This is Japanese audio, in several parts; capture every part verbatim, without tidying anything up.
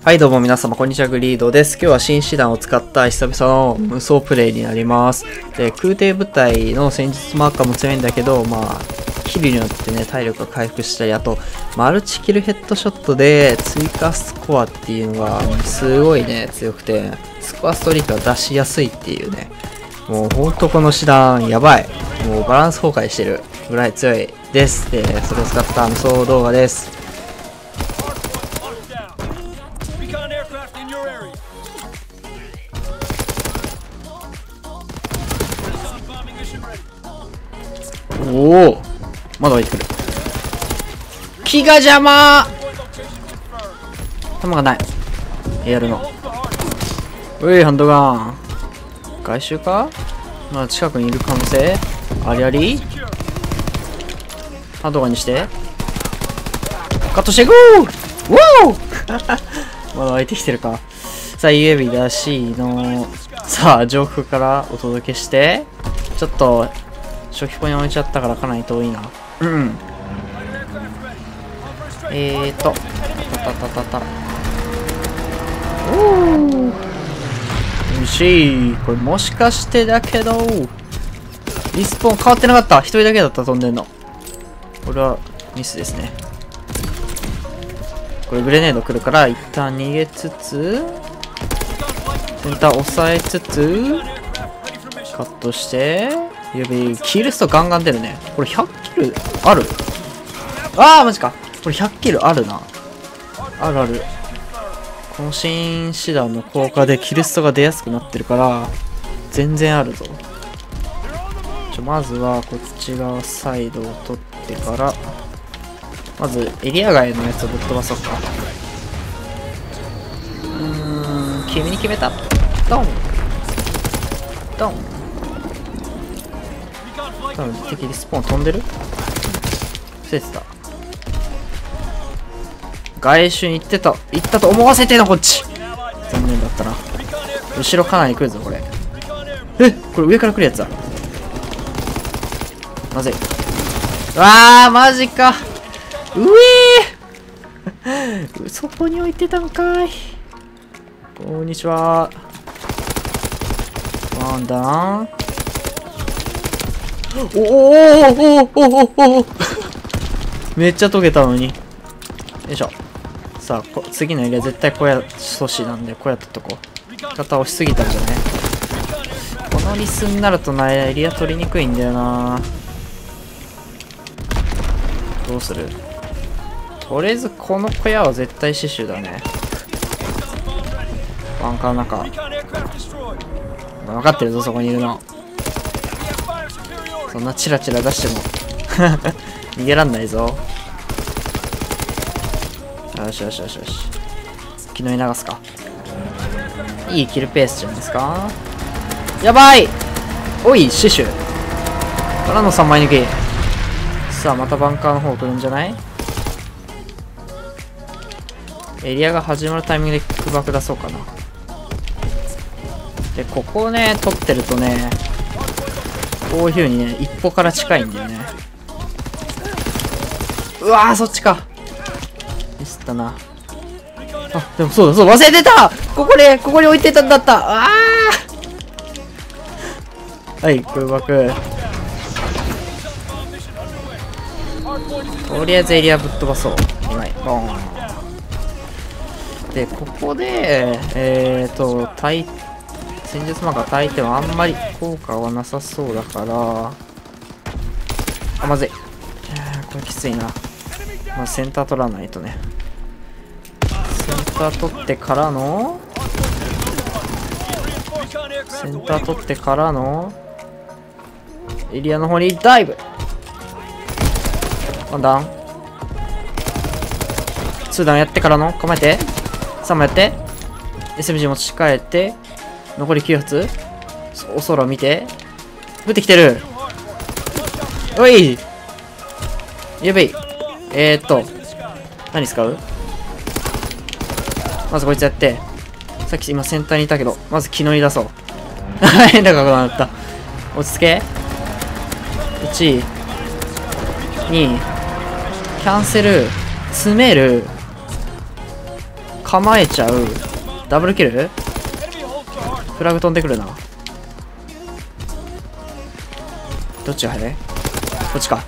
はいどうも皆様こんにちは、グリードです。今日は新師団を使った久々の無双プレイになります。で、空挺部隊の戦術マーカーも強いんだけど、まあ、キルによってね、体力が回復したり、あと、マルチキルヘッドショットで追加スコアっていうのが、すごいね、強くて、スコアストリークが出しやすいっていうね。もうほんとこの師団、やばい。もうバランス崩壊してるぐらい強いです。で、それを使った無双動画です。おお、まだ湧いてくる。木が邪魔。弾がない。やるの。うい、ハンドガン。外周か。まあ近くにいる可能性ありあり。ハンドガンにしてカットしていこう。ウォーまだ湧いてきてるか。さあ ユーエービー らしいの。さあ上空からお届けして、ちょっと初期ポイント置いちゃったからかなり遠いな。うんうん。えーとタタタタタ。おー、よし。これもしかしてだけどリスポーン変わってなかった。一人だけだった、飛んでんの。これはミスですね。これグレネード来るから一旦逃げつつ、センター押さえつつカットして指キルストガンガン出るね。これひゃっキルある。ああマジか。これひゃっキルあるな。あるある。この新師団の効果でキルストが出やすくなってるから全然あるぞ。ちょまずはこっち側サイドを取ってから、まずエリア外のやつをぶっ飛ばそうか。うーん、君に決めた。ドンドン。多分敵リスポーン飛んでる。伏せてた。外周に行ってた行ったと思わせてのこっち。残念だったな。後ろかなり来るぞこれ。え、これ上から来るやつだ。まずい。わあマジか。うえーそこに置いてたんかい。こんにちは。ワンダン。おおおおおおおめっちゃ溶けたのに。よいしょ。さあこ次のエリア絶対小屋阻止なんで、こうやったとこ肩押しすぎたんじゃない。このリスになるとなエリア取りにくいんだよな。どうする。とりあえずこの小屋は絶対死守だね。バンカーの中分かってるぞ、そこにいるの。そんなチラチラ出しても逃げらんないぞ。よしよしよしよし。気の流すか。いいキルペースじゃないですか。やばい。おい死守からのさんまい抜き。さあまたバンカーの方来るんじゃない。エリアが始まるタイミングでキックバック出そうかな。でここをね取ってるとね、こういう風にね一歩から近いんだよね。うわーそっちか。ミスったな。あでもそうだそうだ忘れてた。ここでここに置いてたんだった。あーはい空爆。とりあえずエリアぶっ飛ばそう。うまい。ボーン。でここでえっと対戦術マーカー焚いてもあんまり効果はなさそうだから、あまずい。これきついな。まあ、センター取らないとね。センター取ってからのセンター取ってからのエリアの方にダイブ。ワンダウンツーダウンやってからの構えてさんもやって エスエムジー 持ち替えて残りきゅう発。お空見て降ってきてる。おいやべい。えーっと何使う。まずこいつやって、さっき今先端にいたけどまず気乗り出そう。変な角度になった。落ち着け。いちにキャンセル詰める構えちゃう。ダブルキル。フラグ飛んでくるな。どっちが早い？こっちか。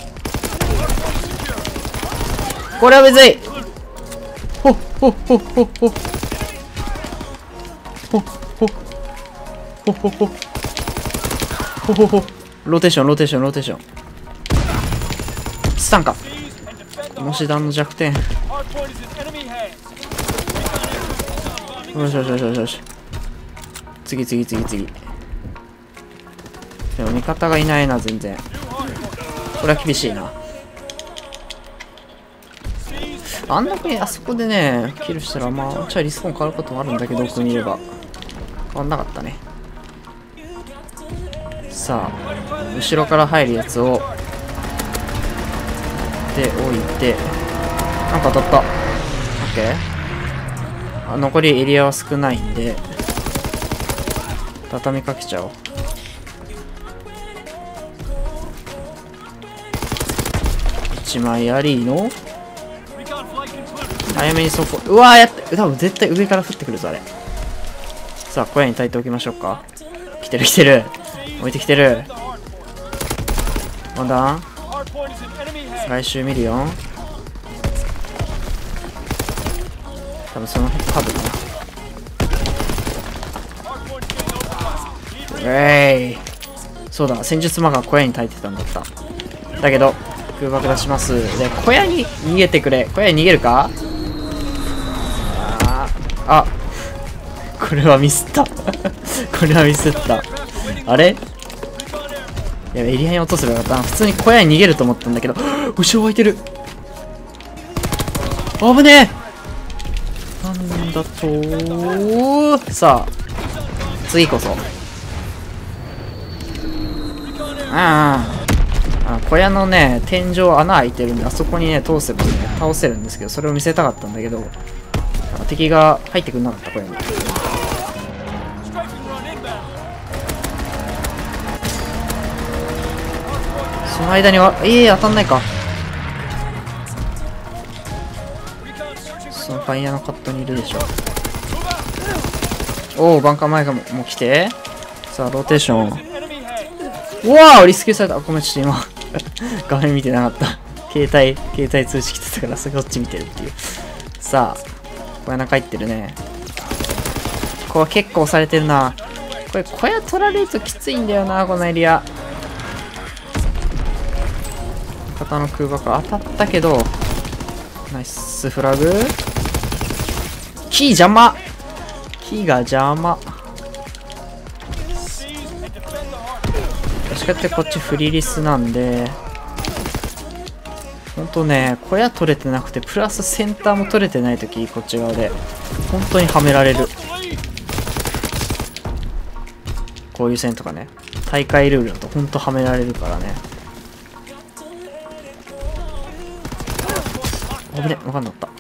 これはむずい。ほっほっほっほっほっほっほっほっほっほっほっほっほ。ローテーションローテーションローテーション。スタンか。もし弾の弱点。よしよしよしよしよし。次次次次。でも味方がいないな、全然。これは厳しいな。あんだけあそこでね、キルしたら、まあ、ちょいリスポーン変わることもあるんだけど、奥にいれば。変わんなかったね。さあ、後ろから入るやつを、で、置いて、なんか当たった。オッケー。あ、残りエリアは少ないんで、畳みかけちゃおう。いちまいありの早めにそこ。うわー、やって多分絶対上から降ってくるぞあれ。さあ小屋に焚いておきましょうか。来てる来てる。置いてきてる。ワンダウン。来週見るよ。多分その辺角だな。ウェイ。そうだ、戦術魔が小屋に焚いてたんだった。だけど空爆出します。で小屋に逃げてくれ。小屋に逃げるか。ああ、これはミスったこれはミスった。あれ、いやエリアに落とせばよかったな。普通に小屋に逃げると思ったんだけど後ろ湧いてる。危ねえ。なんだと。さあ次こそ。ああ、小屋のね天井穴開いてるんで、あそこにね通せばね倒せるんですけど、それを見せたかったんだけど敵が入ってくんなかった。小屋にその間にはええー、当たんないか。そのファイヤーのカットにいるでしょ。おお、バンカー前がももう来て。さあローテーション。うわー、リスキューされた。ごめん、ちょっと今画面見てなかった。携帯携帯通知来てたからそっち見てるっていう。さあ小屋中入ってるね。ここ結構押されてるな。これ小屋取られるときついんだよな、このエリア。肩の空爆当たったけど、ナイスフラグ。キー邪魔。キーが邪魔。確かってこっちフリリスなんで、ほんとね小屋取れてなくてプラスセンターも取れてないとき、こっち側で本当にはめられる。こういう戦とかね、大会ルールだと本当はめられるからね。危ね、分かんなかった。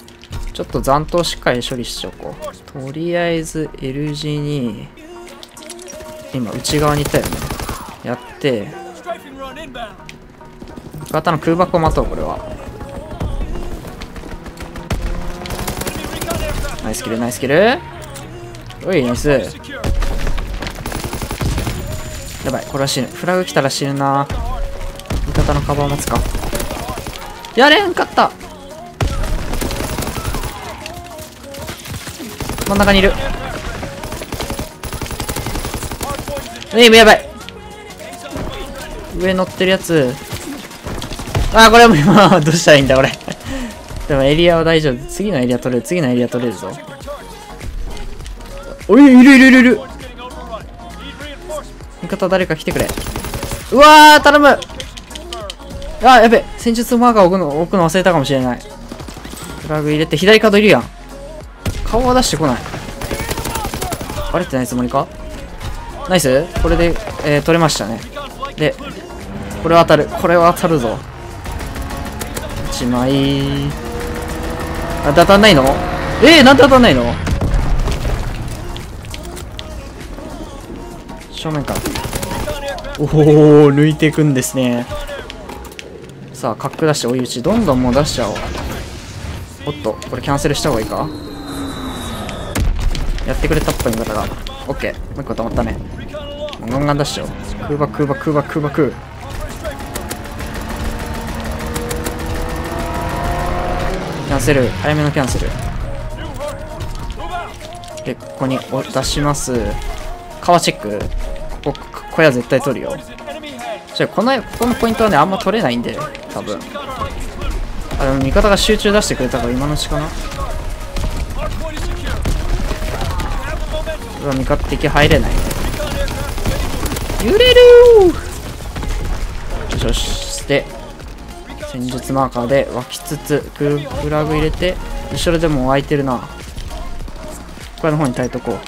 ちょっと残党しっかり処理しちゃおこう。とりあえず L 字に今内側にいたよね。やって味方の空爆を待とう。これはナイスキルナイスキル。おいナイス。やばい、これは死ぬ。フラグ来たら死ぬな。味方のカバーを待つか。やれんかった。真ん中にいる。えい、やばい。上乗ってるやつ。あー、これも今どうしたらいいんだこれでもエリアは大丈夫。次のエリア取れる。次のエリア取れるぞ。おい、いるいるいるいる。味方誰か来てくれ。うわー、頼む。あー、やべ、戦術マーカー置くの置くの忘れたかもしれない。フラグ入れて左角いるやん。顔は出してこない。バレてないつもりか。ナイス。これで、えー、取れましたね。でこれは当たる。これは当たるぞ。いちまい。あ、当たんないの。えー、なんで当たんないの。正面からおお抜いていくんですね。さあ角出して追い打ちどんどんもう出しちゃおう。おっとこれキャンセルした方がいいか。 やってくれたっぽい味方が。オッケー。もう一個溜まったね。もうガンガン出しちゃおう。空爆空爆空爆空爆。キャンセル。早めのキャンセル。で、ここに出します。川チェック。ここ、小屋絶対取るよ。じゃあ、この、ここのポイントはね、あんま取れないんで、多分。あ、でも味方が集中出してくれたから今のうちかな。うわ、味方敵入れない。揺れるー。よしよし。で、戦術マーカーで湧きつつ、グラグ入れて、後ろでも湧いてるな。これの方に耐えとこう。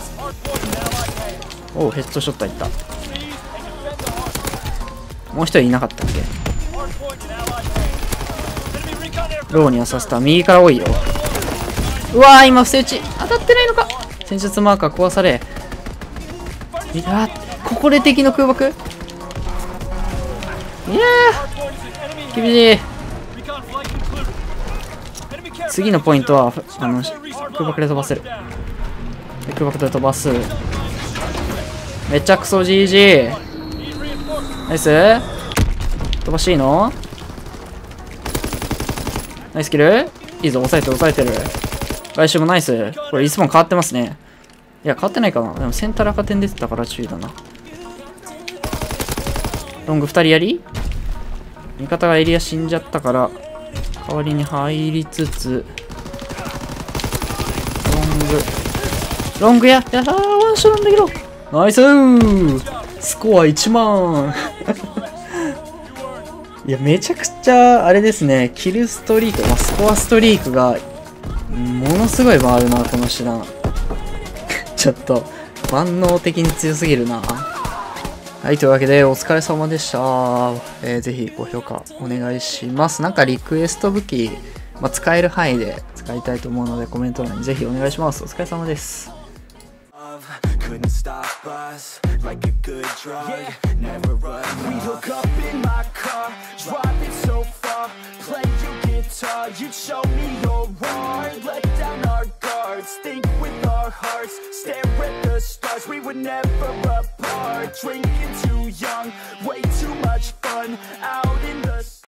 おう、ヘッドショットいった。もう一人いなかったっけ。ローにはさせた。右から多いよ。うわー、今伏せ打ち当たってないのか。戦術マーカー壊され。いやー、ここで敵の空爆。いやー、厳しい。次のポイントはあの空爆で飛ばせる。で空爆で飛ばす。めちゃくそ ジージー。ナイス。飛ばしていいの。ナイスキル。いいぞ、抑えて抑えてる。来週もナイス。これいつも変わってますね。いや変わってないかな。でもセンター赤点出てたから注意だな。ロングふたりやり。味方がエリア死んじゃったから代わりに入りつつ、ロングロングややったー。ワンショットなんだけどナイスー。スコアいちまんいやめちゃくちゃあれですね。キルストリーク、まあ、スコアストリークがものすごい回るなこの手段ちょっと万能的に強すぎるな。はい、というわけでお疲れ様でした。えー、ぜひご評価お願いします。なんかリクエスト武器、まあ、使える範囲で使いたいと思うのでコメント欄にぜひお願いします。お疲れ様です。 Couldn't stop us like a good drug. Never run. We hook up in my car, driving so far. Play your guitar, you show me your art. Let down our guards, think with our hearts. Stare at the stars, we were never apart. Drinking too young, way too much fun out in the